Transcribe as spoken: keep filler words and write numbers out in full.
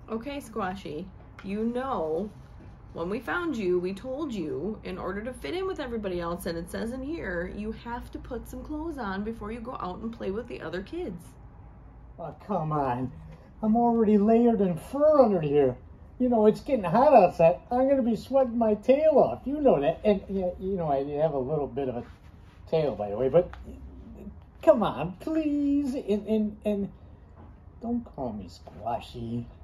Okay, Squashy, you know, when we found you, we told you in order to fit in with everybody else, and it says in here, you have to put some clothes on before you go out and play with the other kids. Oh, come on. I'm already layered in fur under here. You know, it's getting hot outside. I'm going to be sweating my tail off. You know that. And, you know, I have a little bit of a tail, by the way, but come on, please. And, and, and don't call me Squashy.